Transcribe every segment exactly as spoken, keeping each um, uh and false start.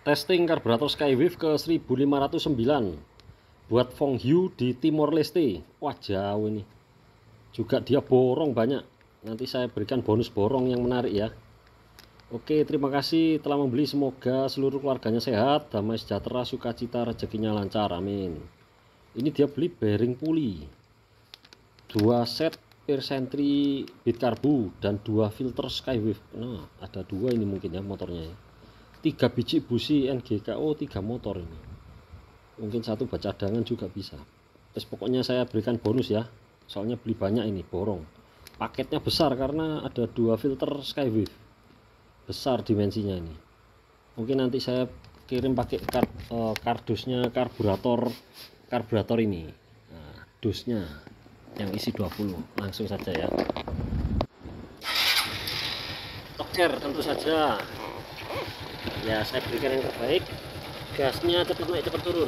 Testing karburator Skywave ke seribu lima ratus sembilan buat Fongyu di Timor Leste. Wah, jauh ini. Juga dia borong banyak. Nanti saya berikan bonus borong yang menarik ya. Oke, terima kasih telah membeli. Semoga seluruh keluarganya sehat, damai sejahtera, sukacita, rezekinya lancar. Amin. Ini dia beli bearing puli, dua set Persentry bit karbu dan dua filter Skywave. Nah, ada dua ini mungkin ya motornya ya. Tiga biji busi N G K O, tiga motor ini. Mungkin satu buat cadangan juga bisa. Terus pokoknya saya berikan bonus ya. Soalnya beli banyak ini, borong. Paketnya besar karena ada dua filter Skywave. Besar dimensinya ini. Mungkin nanti saya kirim pakai kar, uh, kardusnya karburator karburator ini. Nah, dusnya yang isi dua puluh. Langsung saja ya. Toker tentu saja. Ya, saya berikan yang terbaik. Gasnya cepat naik cepat turun.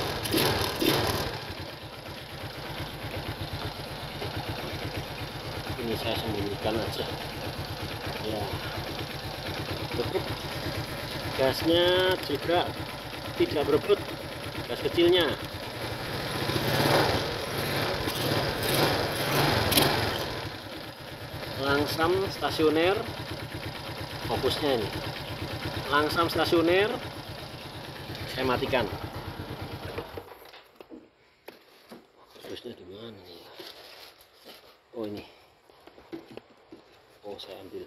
Ini saya sembunyikan aja ya. Cukup. Gasnya juga tidak berebut, gas kecilnya. Langsam stasioner, fokusnya ini langsam stasioner. Saya matikan. Fokusnya di mana nih? Oh, ini. Oh, saya ambil.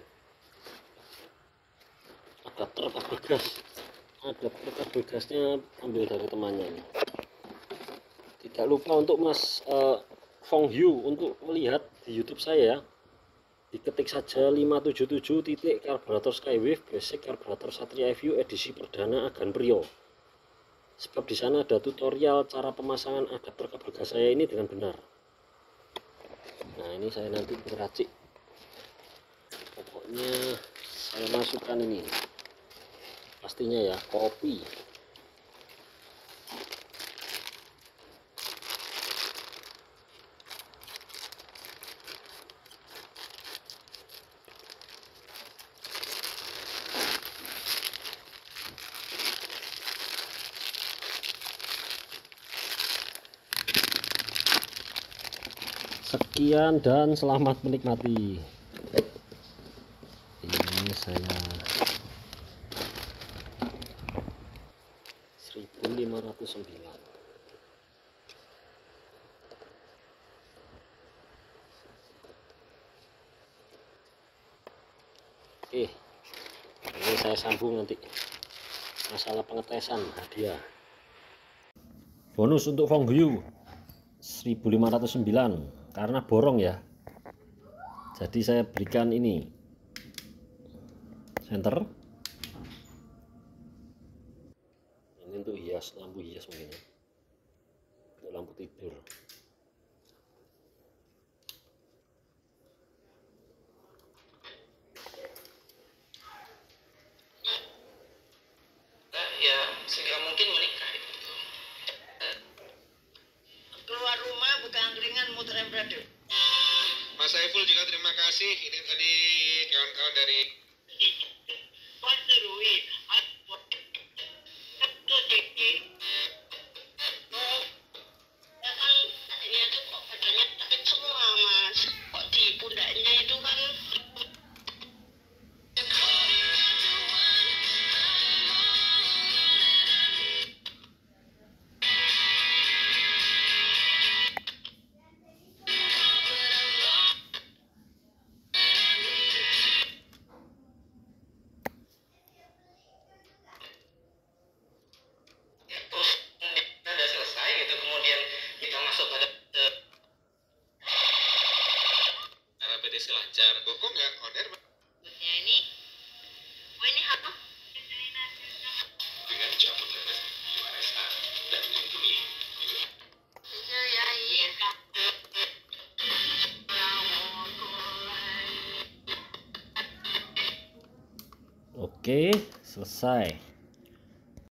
Ada truk kabel gas. Ada truk kabel gasnya, ambil dari temannya ini. Tidak lupa untuk Mas uh, Fongyu untuk melihat di YouTube saya ya. Diketik saja lima tujuh tujuh titik karburator Skywave basic karburator Satria F U edisi perdana Agan Prio. Sebab di sana ada tutorial cara pemasangan adapter kabel gas saya ini dengan benar. Nah, ini saya nanti meracik. Pokoknya saya masukkan ini. Pastinya ya, kopi. Sekian dan selamat menikmati. Ini saya seribu lima ratus sembilan. Oke, ini saya sambung nanti masalah pengetesan hadiah. Bonus untuk Fongyu seribu lima ratus sembilan karena borong ya. Jadi saya berikan ini senter. Ini untuk hias, lampu hias mungkin ya. Untuk lampu tidur. Ya, segera mungkin menikah. Keluar rumah buka angkringan muter embrado. Mas Saiful juga terima kasih. Ini tadi kawan-kawan dari lancar. Kok nggak on air? Ya ini, oh ini apa? Dengan jamu tetes U R S A dan lindungi. Ya, iya. Oke, selesai.